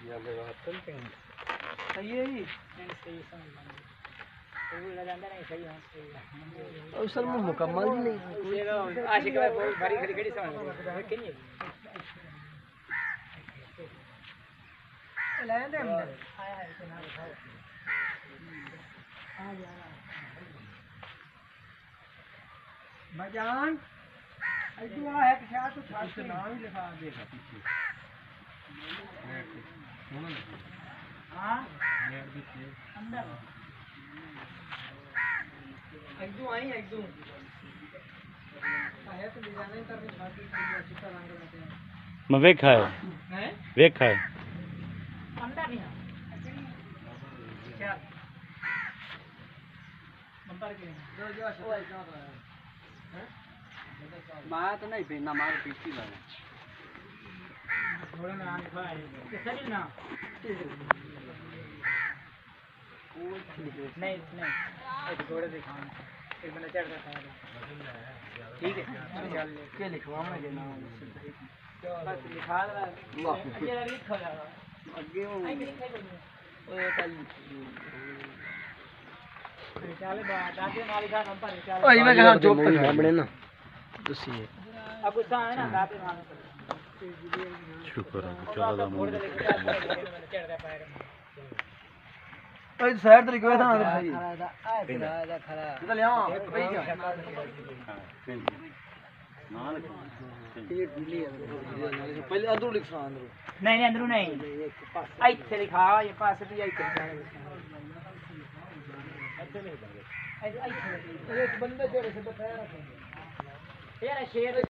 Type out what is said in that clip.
या लगा चलते हैं। सही है जी। नहीं सही समझ तो वो लगांदा नहीं सही है सही है। असल में मुकम्मल ही नहीं ये तो आशिक है बहुत भारी खड़ी खड़ी समझ के नहीं लाए दे अंदर आया है इतना आ जा मजान दुआ है पिछा तो छाट इसका नाम ही लिखा देगा पीछे। हां नेट पीछे अंदर एकदू आई एकदू है तो ले जाने तर छाट के चिट्टा रंग लगाते हैं। मैं वेखा है अंदर नहीं क्या नंबर के जो हैं मार तो नहीं पीना मार पीती लगे थोड़ा ना खाए ये सही ना नहीं नहीं एक थोड़ा दिखाओ एक मैंने चढ़ रखा है ठीक है चल के लिखवा मैं देना बस लिखा दे ये लिख हो जाएगा आगे वो आई लिख है ओए कल चले बात आगे मालिका नंबर चल ओए मैं कहां जॉब तक हमने ना दसिए अब गुस्सा है ना दाते मानो शुक्र है चलो मैंने चढ़ रहा पैर ओए साइड तरीके था ना सही खरा चल यहां भाई क्या नाल ये ढीली है पहले अंदर लिखा अंदर नहीं नहीं अंदर नहीं आई से लिखा ये पास भी आई कर एक बंदे जोड़े से बताया रखेंगे यार शेर